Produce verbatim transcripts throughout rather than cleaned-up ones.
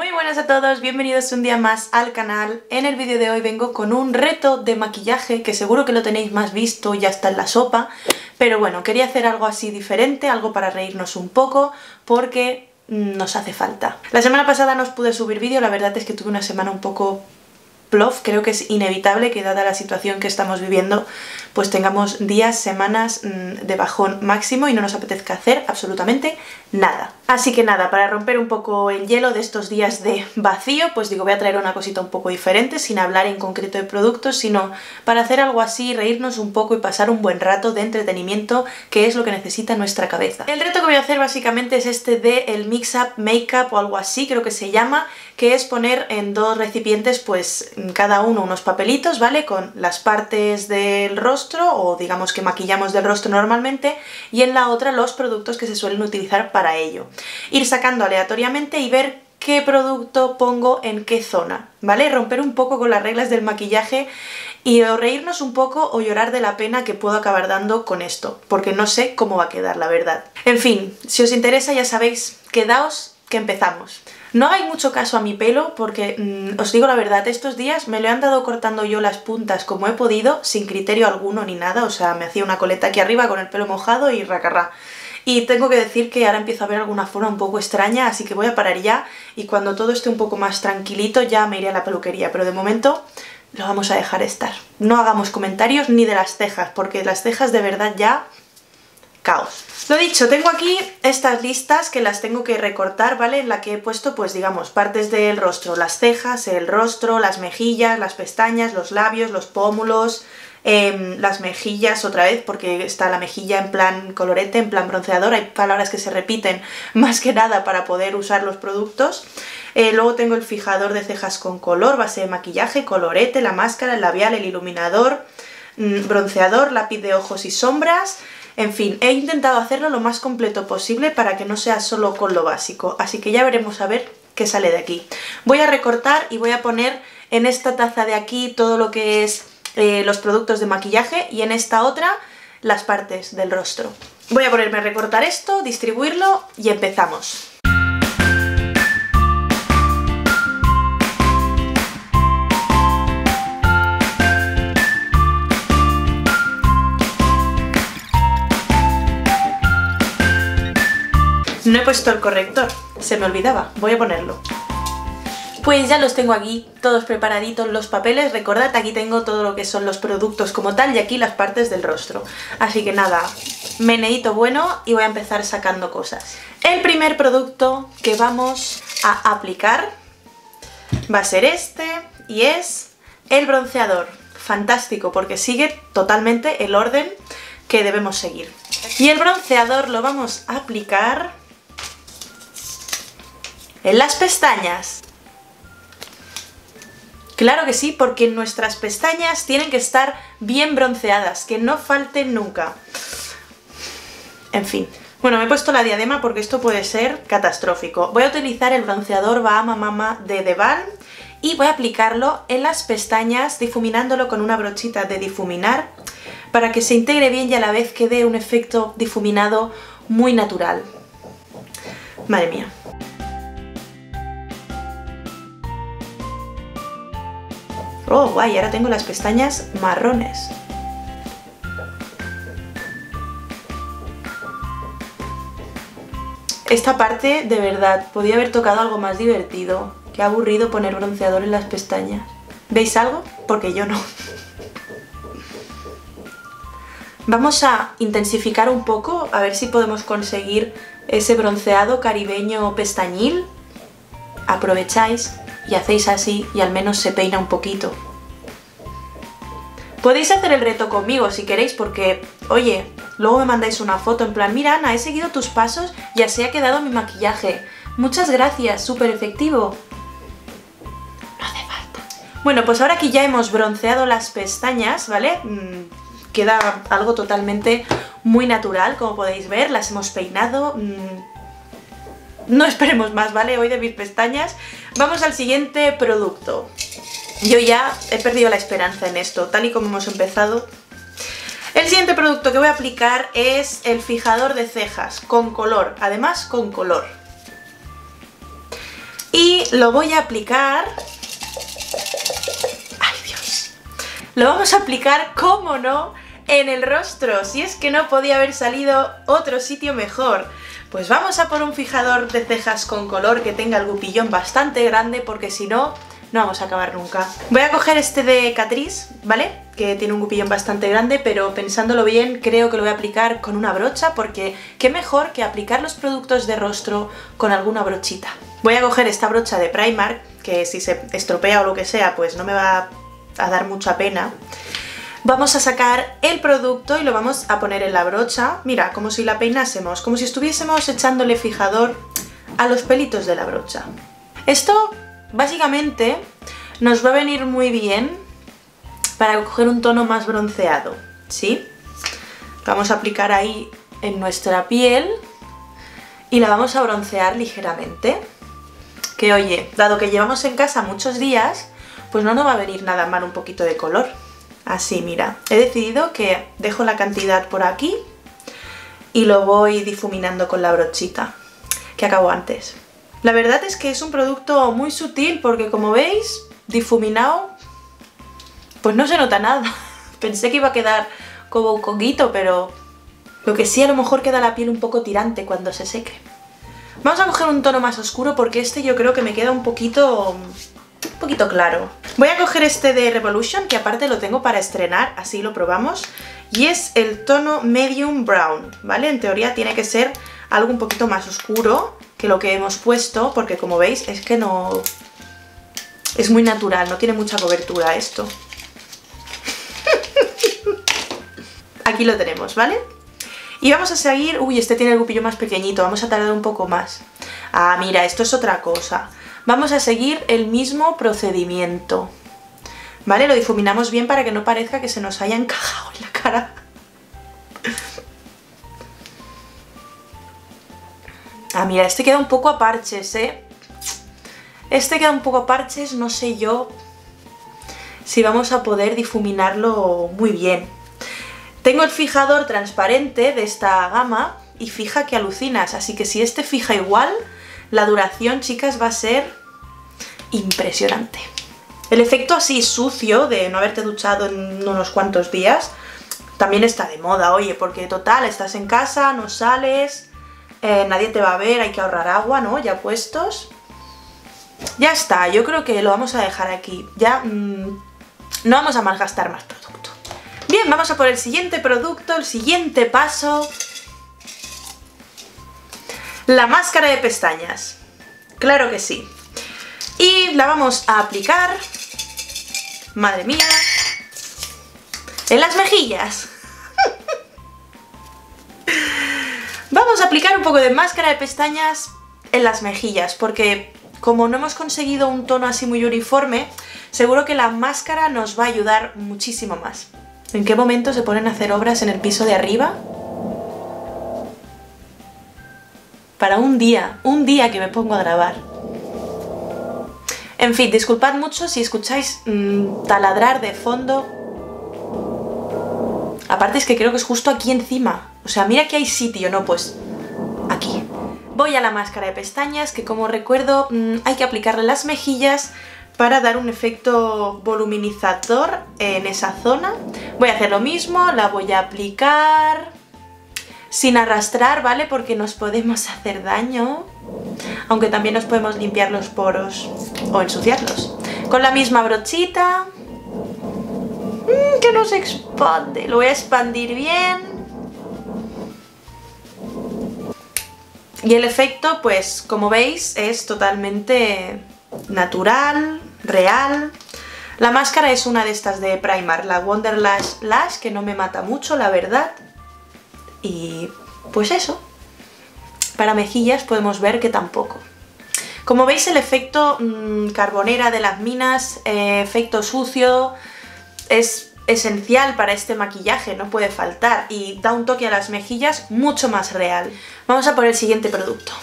Muy buenas a todos, bienvenidos un día más al canal. En el vídeo de hoy vengo con un reto de maquillaje que seguro que lo tenéis más visto, ya está en la sopa, pero bueno, quería hacer algo así diferente, algo para reírnos un poco, porque nos hace falta. La semana pasada no os pude subir vídeo, la verdad es que tuve una semana un poco plof, creo que es inevitable que dada la situación que estamos viviendo pues tengamos días, semanas de bajón máximo y no nos apetezca hacer absolutamente nada. Así que nada, para romper un poco el hielo de estos días de vacío, pues digo, voy a traer una cosita un poco diferente, sin hablar en concreto de productos, sino para hacer algo así, reírnos un poco y pasar un buen rato de entretenimiento, que es lo que necesita nuestra cabeza. El reto que voy a hacer básicamente es este de el Mix Up Makeup o algo así, creo que se llama, que es poner en dos recipientes pues cada uno unos papelitos, ¿vale? Con las partes del rostro o digamos que maquillamos del rostro normalmente y en la otra los productos que se suelen utilizar para ello. Ir sacando aleatoriamente y ver qué producto pongo en qué zona, ¿vale? Romper un poco con las reglas del maquillaje y o reírnos un poco o llorar de la pena que puedo acabar dando con esto, porque no sé cómo va a quedar, la verdad. En fin, si os interesa ya sabéis, quedaos que empezamos. No hagáis mucho caso a mi pelo porque, mmm, os digo la verdad, estos días me lo he andado cortando yo las puntas como he podido, sin criterio alguno ni nada, o sea, me hacía una coleta aquí arriba con el pelo mojado y racarrá. Y tengo que decir que ahora empiezo a ver alguna forma un poco extraña, así que voy a parar ya y cuando todo esté un poco más tranquilito ya me iré a la peluquería, pero de momento lo vamos a dejar estar. No hagamos comentarios ni de las cejas, porque las cejas de verdad ya... caos. Lo dicho, tengo aquí estas listas que las tengo que recortar, ¿vale? En la que he puesto, pues digamos, partes del rostro, las cejas, el rostro, las mejillas, las pestañas, los labios, los pómulos, eh, las mejillas otra vez, porque está la mejilla en plan colorete, en plan bronceador, hay palabras que se repiten más que nada para poder usar los productos. Eh, luego tengo el fijador de cejas con color, base de maquillaje, colorete, la máscara, el labial, el iluminador, mmm, bronceador, lápiz de ojos y sombras. En fin, he intentado hacerlo lo más completo posible para que no sea solo con lo básico, así que ya veremos a ver qué sale de aquí. Voy a recortar y voy a poner en esta taza de aquí todo lo que es eh, los productos de maquillaje y en esta otra las partes del rostro. Voy a ponerme a recortar esto, distribuirlo y empezamos. No he puesto el corrector, se me olvidaba, voy a ponerlo. Pues ya los tengo aquí, todos preparaditos los papeles. Recordad, aquí tengo todo lo que son los productos como tal y aquí las partes del rostro. Así que nada, meneíto bueno y voy a empezar sacando cosas. El primer producto que vamos a aplicar va a ser este y es el bronceador. Fantástico, porque sigue totalmente el orden que debemos seguir. Y el bronceador lo vamos a aplicar en las pestañas. Claro que sí, porque nuestras pestañas tienen que estar bien bronceadas, que no falten nunca. En fin. Bueno, me he puesto la diadema porque esto puede ser catastrófico. Voy a utilizar el bronceador Bahama Mama de The Balm y voy a aplicarlo en las pestañas, difuminándolo con una brochita de difuminar para que se integre bien y a la vez que dé un efecto difuminado muy natural. Madre mía. Oh, guay, ahora tengo las pestañas marrones. Esta parte, de verdad, podía haber tocado algo más divertido. Qué aburrido poner bronceador en las pestañas. ¿Veis algo? Porque yo no. Vamos a intensificar un poco, a ver si podemos conseguir ese bronceado caribeño pestañil. Aprovecháis y hacéis así y al menos se peina un poquito. Podéis hacer el reto conmigo si queréis porque, oye, luego me mandáis una foto en plan, mira Ana, he seguido tus pasos y así ha quedado mi maquillaje. Muchas gracias, súper efectivo. No hace falta. Bueno, pues ahora que ya hemos bronceado las pestañas, ¿vale? Mm, queda algo totalmente muy natural, como podéis ver, las hemos peinado. Mm, no esperemos más, ¿vale? Hoy de mis pestañas. Vamos al siguiente producto. Yo ya he perdido la esperanza en esto, tal y como hemos empezado. El siguiente producto que voy a aplicar es el fijador de cejas, con color, además con color. Y lo voy a aplicar... ¡Ay, Dios! Lo vamos a aplicar, cómo no, en el rostro. Si es que no podía haber salido otro sitio mejor. Pues vamos a por un fijador de cejas con color que tenga el gupillón bastante grande, porque si no, no vamos a acabar nunca. Voy a coger este de Catrice, ¿vale? Que tiene un gupillón bastante grande, pero pensándolo bien creo que lo voy a aplicar con una brocha, porque qué mejor que aplicar los productos de rostro con alguna brochita. Voy a coger esta brocha de Primark, que si se estropea o lo que sea, pues no me va a dar mucha pena. Vamos a sacar el producto y lo vamos a poner en la brocha, mira, como si la peinásemos, como si estuviésemos echándole fijador a los pelitos de la brocha. Esto básicamente nos va a venir muy bien para coger un tono más bronceado, ¿sí? Vamos a aplicar ahí en nuestra piel y la vamos a broncear ligeramente. Que oye, dado que llevamos en casa muchos días, pues no nos va a venir nada mal un poquito de color. Así, mira, he decidido que dejo la cantidad por aquí y lo voy difuminando con la brochita que acabo antes. La verdad es que es un producto muy sutil porque, como veis, difuminado, pues no se nota nada. Pensé que iba a quedar como un conguito, pero lo que sí, a lo mejor queda la piel un poco tirante cuando se seque. Vamos a coger un tono más oscuro porque este yo creo que me queda un poquito... un poquito claro. Voy a coger este de Revolution, que aparte lo tengo para estrenar, así lo probamos, y es el tono Medium Brown, ¿vale? En teoría tiene que ser algo un poquito más oscuro que lo que hemos puesto, porque como veis es que no... es muy natural, no tiene mucha cobertura esto. Aquí lo tenemos, ¿vale? Y vamos a seguir... Uy, este tiene el gupillo más pequeñito, vamos a tardar un poco más. Ah, mira, esto es otra cosa. Vamos a seguir el mismo procedimiento, ¿vale? Lo difuminamos bien para que no parezca que se nos haya encajado en la cara. Ah, mira, este queda un poco a parches, ¿eh? Este queda un poco a parches, no sé yo si vamos a poder difuminarlo muy bien. Tengo el fijador transparente de esta gama y fija que alucinas, así que si este fija igual... la duración, chicas, va a ser impresionante. El efecto así sucio de no haberte duchado en unos cuantos días también está de moda, oye, porque total, estás en casa, no sales, eh, nadie te va a ver, hay que ahorrar agua, ¿no? Ya puestos. Ya está, yo creo que lo vamos a dejar aquí. Ya mmm, no vamos a malgastar más producto. Bien, vamos a por el siguiente producto, el siguiente paso... la máscara de pestañas, claro que sí. Y la vamos a aplicar, madre mía, en las mejillas. Vamos a aplicar un poco de máscara de pestañas en las mejillas, porque como no hemos conseguido un tono así muy uniforme, seguro que la máscara nos va a ayudar muchísimo más. ¿En qué momento se ponen a hacer obras en el piso de arriba? Para un día, un día que me pongo a grabar. En fin, disculpad mucho si escucháis mmm, taladrar de fondo. Aparte es que creo que es justo aquí encima. O sea, mira que hay sitio, ¿no? Pues aquí. Voy a la máscara de pestañas, que como recuerdo mmm, hay que aplicarle las mejillas para dar un efecto voluminizador en esa zona. Voy a hacer lo mismo, la voy a aplicar... sin arrastrar, ¿vale? Porque nos podemos hacer daño, aunque también nos podemos limpiar los poros o ensuciarlos. Con la misma brochita, mmm, que no se expande, lo voy a expandir bien. Y el efecto, pues como veis, es totalmente natural, real. La máscara es una de estas de Primark, la Wonderlash Lash, que no me mata mucho, la verdad. Y pues eso, para mejillas podemos ver que tampoco. Como veis, el efecto mmm, carbonera de las minas, eh, efecto sucio, es esencial para este maquillaje, no puede faltar, y da un toque a las mejillas mucho más real. Vamos a por el siguiente producto.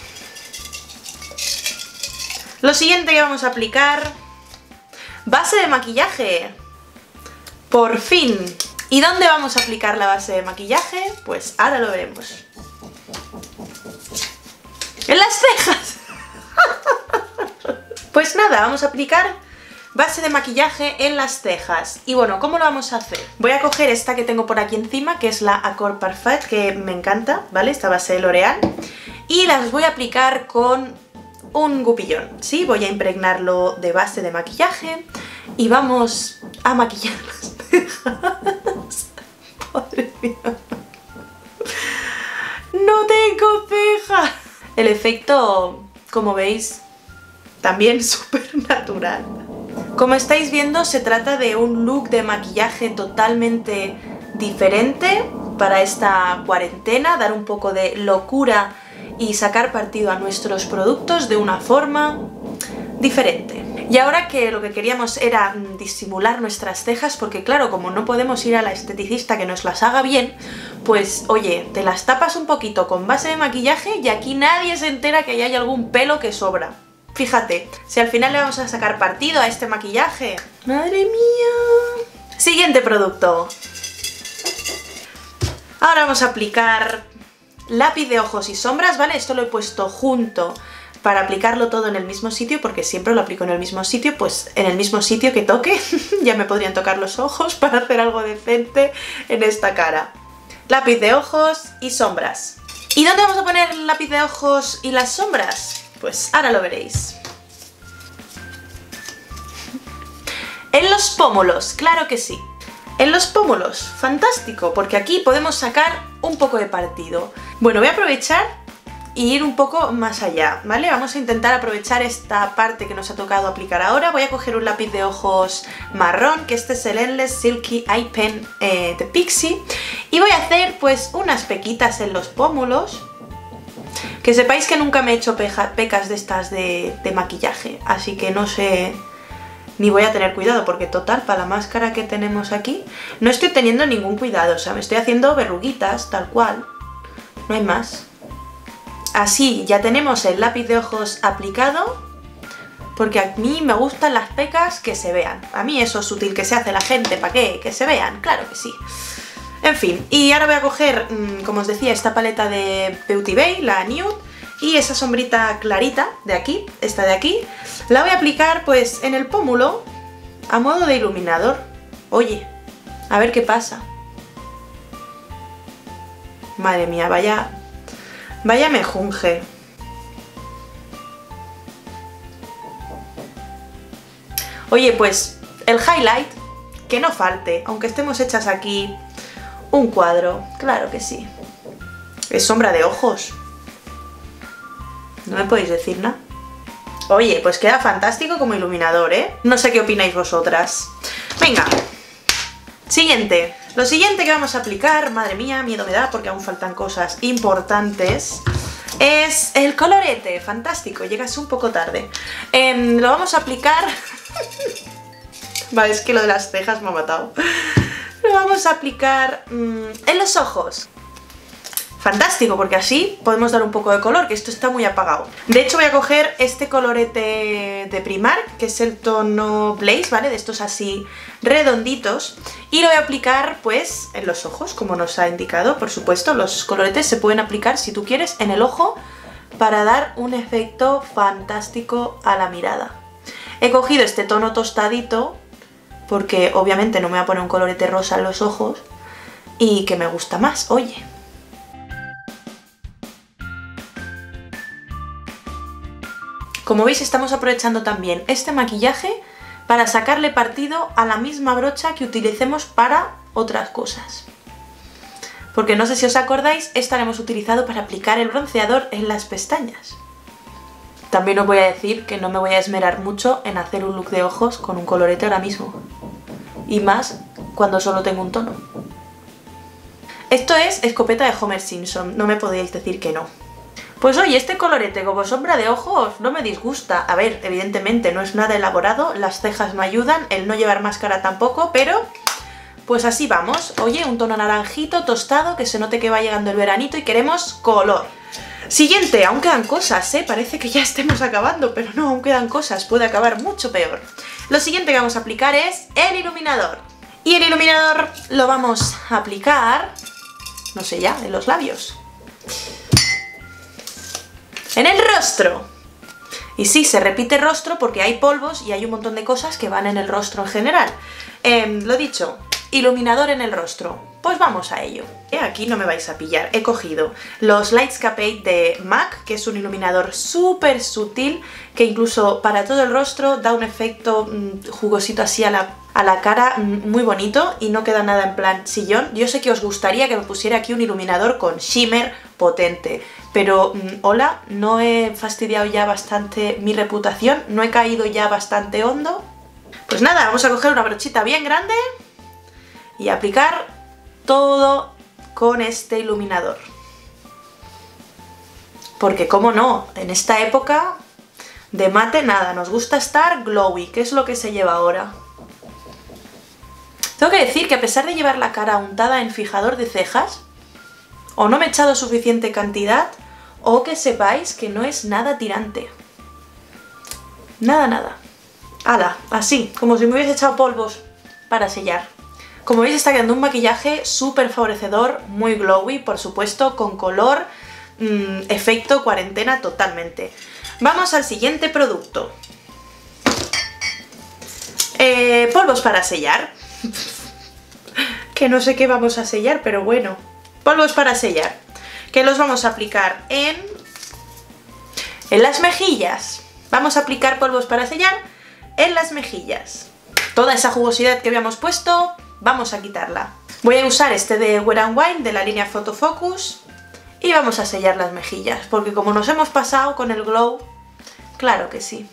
Lo siguiente que vamos a aplicar, base de maquillaje. Por fin. ¿Y dónde vamos a aplicar la base de maquillaje? Pues ahora lo veremos. ¡En las cejas! Pues nada, vamos a aplicar base de maquillaje en las cejas. Y bueno, ¿cómo lo vamos a hacer? Voy a coger esta que tengo por aquí encima, que es la Accord Parfait, que me encanta, ¿vale? Esta base de L'Oreal. Y las voy a aplicar con un gupillón, ¿sí? Voy a impregnarlo de base de maquillaje y vamos a maquillar las cejas. Madre mía. ¡No tengo cejas! El efecto, como veis, también súper natural. Como estáis viendo, se trata de un look de maquillaje totalmente diferente para esta cuarentena, dar un poco de locura y sacar partido a nuestros productos de una forma diferente. Y ahora que lo que queríamos era disimular nuestras cejas, porque claro, como no podemos ir a la esteticista que nos las haga bien, pues oye, te las tapas un poquito con base de maquillaje y aquí nadie se entera que hay algún pelo que sobra. Fíjate, si al final le vamos a sacar partido a este maquillaje. ¡Madre mía! Siguiente producto. Ahora vamos a aplicar lápiz de ojos y sombras, ¿vale? Esto lo he puesto junto para aplicarlo todo en el mismo sitio, porque siempre lo aplico en el mismo sitio, pues en el mismo sitio que toque. Ya me podrían tocar los ojos para hacer algo decente en esta cara. Lápiz de ojos y sombras. ¿Y dónde vamos a poner el lápiz de ojos y las sombras? Pues ahora lo veréis. En los pómulos, claro que sí. En los pómulos, fantástico, porque aquí podemos sacar un poco de partido. Bueno, voy a aprovechar y ir un poco más allá, ¿vale? Vamos a intentar aprovechar esta parte que nos ha tocado aplicar ahora. Voy a coger un lápiz de ojos marrón, que este es el Endless Silky Eye Pen eh, de Pixi, y voy a hacer pues unas pequitas en los pómulos. Que sepáis que nunca me he hecho peja, pecas de estas de, de maquillaje, así que no sé, ni voy a tener cuidado, porque total, para la máscara que tenemos aquí, no estoy teniendo ningún cuidado, o sea, me estoy haciendo verruguitas, tal cual, no hay más. Así, ya tenemos el lápiz de ojos aplicado, porque a mí me gustan las pecas que se vean. A mí eso es útil que se hace la gente, ¿para qué? Que se vean, claro que sí. En fin, y ahora voy a coger, como os decía, esta paleta de Beauty Bay, la Nude, y esa sombrita clarita de aquí, esta de aquí, la voy a aplicar pues en el pómulo a modo de iluminador. Oye, a ver qué pasa. Madre mía, vaya, vaya mejunje. Oye, pues el highlight, que no falte, aunque estemos hechas aquí un cuadro, claro que sí. Es sombra de ojos. No me podéis decir nada. Oye, pues queda fantástico como iluminador, ¿eh? No sé qué opináis vosotras. Venga, siguiente. Lo siguiente que vamos a aplicar, madre mía, miedo me da porque aún faltan cosas importantes, es el colorete. Fantástico, llegas un poco tarde. Eh, lo vamos a aplicar... Vale, es que lo de las cejas me ha matado. Lo vamos a aplicar mmm, en los ojos. Fantástico, porque así podemos dar un poco de color, que esto está muy apagado. De hecho voy a coger este colorete de Primark, que es el tono Blaze, ¿vale? De estos así redonditos. Y lo voy a aplicar pues en los ojos, como nos ha indicado. Por supuesto, los coloretes se pueden aplicar, si tú quieres, en el ojo, para dar un efecto fantástico a la mirada. He cogido este tono tostadito, porque obviamente no me voy a poner un colorete rosa en los ojos, y que me gusta más, oye. Como veis, estamos aprovechando también este maquillaje para sacarle partido a la misma brocha que utilicemos para otras cosas. Porque no sé si os acordáis, esta la hemos utilizado para aplicar el bronceador en las pestañas. También os voy a decir que no me voy a esmerar mucho en hacer un look de ojos con un colorete ahora mismo. Y más cuando solo tengo un tono. Esto es escopeta de Homer Simpson, no me podéis decir que no. Pues oye, este colorete como sombra de ojos no me disgusta. A ver, evidentemente no es nada elaborado, las cejas me ayudan, el no llevar máscara tampoco, pero pues así vamos. Oye, un tono naranjito, tostado, que se note que va llegando el veranito y queremos color. Siguiente, aún quedan cosas, ¿eh? Parece que ya estemos acabando, pero no, aún quedan cosas, puede acabar mucho peor. Lo siguiente que vamos a aplicar es el iluminador. Y el iluminador lo vamos a aplicar, no sé ya, en los labios. En el rostro. Y sí, se repite rostro porque hay polvos y hay un montón de cosas que van en el rostro en general. Eh, lo dicho, iluminador en el rostro. Pues vamos a ello. Eh, aquí no me vais a pillar. He cogido los Lightscape eight de MAC, que es un iluminador súper sutil, que incluso para todo el rostro da un efecto mmm, jugosito así a la, a la cara, mmm, muy bonito, y no queda nada en plan sillón. Yo sé que os gustaría que me pusiera aquí un iluminador con shimmer potente, pero mmm, hola, no he fastidiado ya bastante mi reputación, no he caído ya bastante hondo. Pues nada, vamos a coger una brochita bien grande y aplicar todo con este iluminador. Porque cómo no, en esta época de mate nada, nos gusta estar glowy, que es lo que se lleva ahora. Tengo que decir que a pesar de llevar la cara untada en fijador de cejas, o no me he echado suficiente cantidad, o que sepáis que no es nada tirante. Nada, nada. ¡Hala! Así, como si me hubiese echado polvos para sellar. Como veis, está quedando un maquillaje súper favorecedor, muy glowy, por supuesto, con color, mmm, efecto cuarentena totalmente. Vamos al siguiente producto. Eh, polvos para sellar. Que no sé qué vamos a sellar, pero bueno. Polvos para sellar. Que los vamos a aplicar en... en las mejillas. Vamos a aplicar polvos para sellar en las mejillas. Toda esa jugosidad que habíamos puesto, vamos a quitarla. Voy a usar este de Wet n Wild de la línea Photo Focus y vamos a sellar las mejillas, porque como nos hemos pasado con el glow, claro que sí.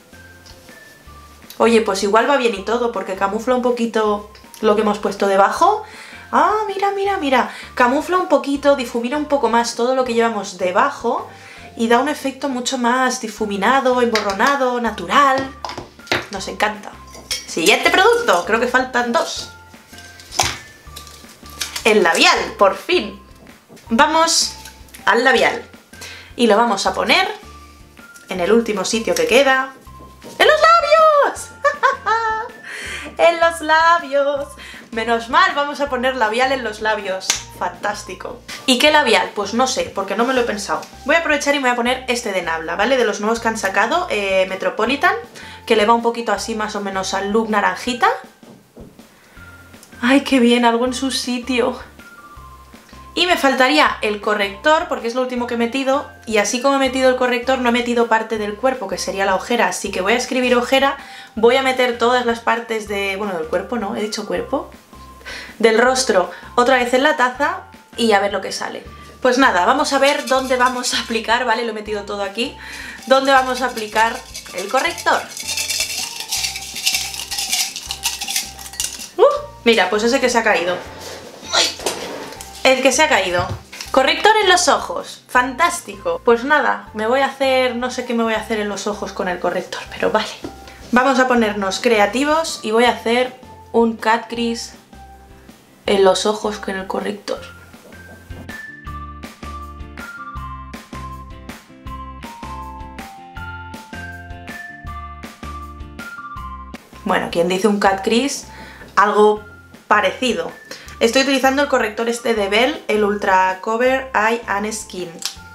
Oye, pues igual va bien y todo, porque camufla un poquito lo que hemos puesto debajo. Ah, mira, mira, mira, camufla un poquito, difumina un poco más todo lo que llevamos debajo y da un efecto mucho más difuminado, emborronado, natural. Nos encanta. Siguiente producto, creo que faltan dos. El labial, por fin. Vamos al labial. Y lo vamos a poner en el último sitio que queda. ¡En los labios! ¡En los labios! Menos mal, vamos a poner labial en los labios. Fantástico. ¿Y qué labial? Pues no sé, porque no me lo he pensado. Voy a aprovechar y me voy a poner este de Nabla, ¿vale? De los nuevos que han sacado, eh, Metropolitan, que le va un poquito así más o menos al look naranjita. ¡Ay, qué bien! Algo en su sitio. Y me faltaría el corrector, porque es lo último que he metido, y así como he metido el corrector no he metido parte del cuerpo, que sería la ojera, así que voy a escribir ojera, voy a meter todas las partes de... bueno, del cuerpo no, he dicho cuerpo, del rostro otra vez en la taza y a ver lo que sale. Pues nada, vamos a ver dónde vamos a aplicar, ¿vale? Lo he metido todo aquí. ¿Dónde vamos a aplicar el corrector? Uh, mira, pues ese que se ha caído. El que se ha caído. Corrector en los ojos. Fantástico. Pues nada, me voy a hacer... no sé qué me voy a hacer en los ojos con el corrector, pero vale. Vamos a ponernos creativos y voy a hacer un cat crease en los ojos con el corrector. Bueno, quien dice un cat crease, algo parecido. Estoy utilizando el corrector este de Bell, el Ultra Cover Eye and Skin.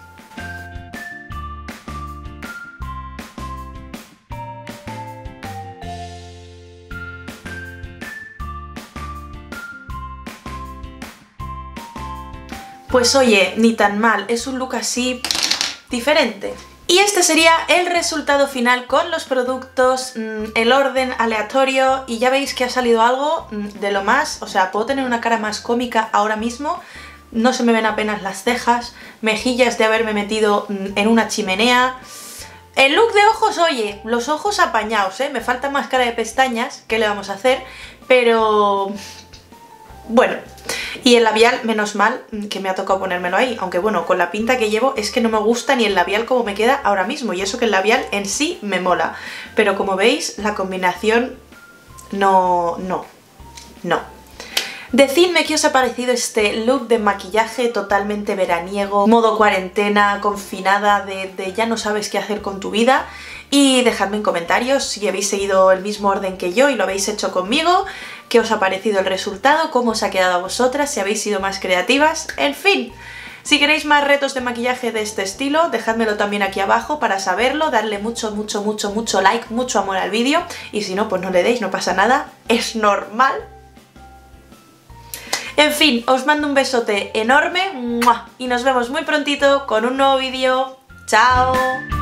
Pues oye, ni tan mal, es un look así diferente. Y este sería el resultado final con los productos, mmm, el orden aleatorio, y ya veis que ha salido algo mmm, de lo más, o sea, puedo tener una cara más cómica ahora mismo, no se me ven apenas las cejas, mejillas de haberme metido mmm, en una chimenea. El look de ojos, oye, los ojos apañados, ¿eh? Me falta máscara de pestañas, ¿qué le vamos a hacer? Pero... bueno... Y el labial, menos mal que me ha tocado ponérmelo ahí, aunque bueno, con la pinta que llevo es que no me gusta ni el labial como me queda ahora mismo, y eso que el labial en sí me mola, pero como veis la combinación no, no, no. Decidme qué os ha parecido este look de maquillaje totalmente veraniego, modo cuarentena, confinada, de, de ya no sabes qué hacer con tu vida. Y dejadme en comentarios si habéis seguido el mismo orden que yo y lo habéis hecho conmigo, qué os ha parecido el resultado, cómo os ha quedado a vosotras, si habéis sido más creativas, en fin. Si queréis más retos de maquillaje de este estilo, dejádmelo también aquí abajo para saberlo, darle mucho, mucho, mucho, mucho like, mucho amor al vídeo, y si no, pues no le deis, no pasa nada, es normal. En fin, os mando un besote enorme, ¡mua! Y nos vemos muy prontito con un nuevo vídeo. ¡Chao!